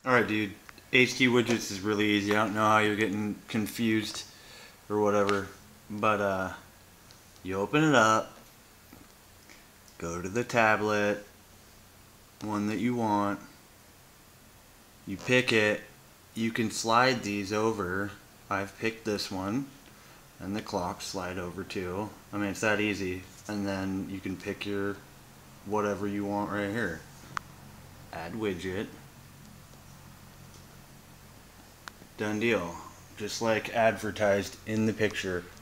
Alright, dude. HD widgets is really easy. I don't know how you're getting confused or whatever. But, you open it up, go to the tablet, one that you want, you pick it, you can slide these over. I've picked this one, and the clock slide over too. I mean, it's that easy. And then you can pick your whatever you want right here. Add widget. Done deal. Just like advertised in the picture.